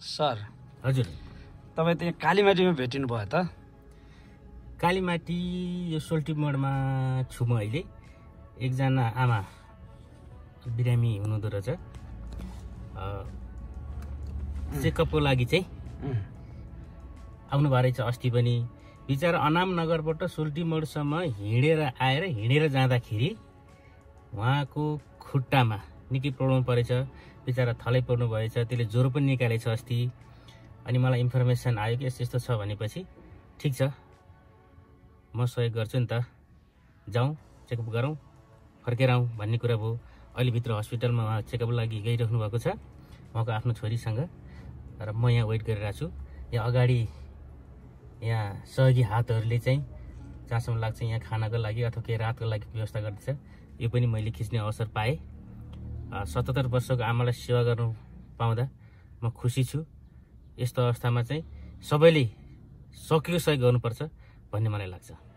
Sir हजुर तपाईँ त्यहाँ कालीमाटीमा भेटिनु भयो त? कालीमाटी यो सोल्टी मोडमा छु म अहिले। एकजना आमा बिरामी हुनुहुँदो रहेछ, चेकअपको लागि चाहिँ आउनु भएको रहेछ अस्ति पनि। बिचरा अनाम नगरबाट सोल्टी मोडसम्म हिँडेर जाँदाखेरि उहाँको खुट्टामा निकै प्रब्लम परेछ, बिचरा थलै पर्नु भएछ, त्यसले ज्वरो पनि निकालेछ अस्ति। अनि मलाई इन्फर्मेसन आयो कि यस्तो छ भनेपछि ठिक छ म सहयोग गर्छु नि त, जाउँ चेकअप गरौँ फर्केर आउँ भन्ने कुरा भयो। अहिले भित्र हस्पिटलमा उहाँ चेकअप लागि गइराख्नु भएको छ उहाँको आफ्नो छोरीसँग, र म यहाँ वेट गरिरहेको छु। यहाँ अगाडि यहाँ सहयोगी हातहरूले चाहिँ जहाँसम्म लाग्छ यहाँ खानाको लागि अथवा केही रातको लागि व्यवस्था गर्दैछ। यो पनि मैले खिच्ने अवसर पाएँ। 77 वर्षको आमालाई सेवा गर्नु पाउँदा म खुसी छु। यस्तो अवस्थामा चाहिँ सबैले सकियो सहयोग गर्नुपर्छ भन्ने मलाई लाग्छ।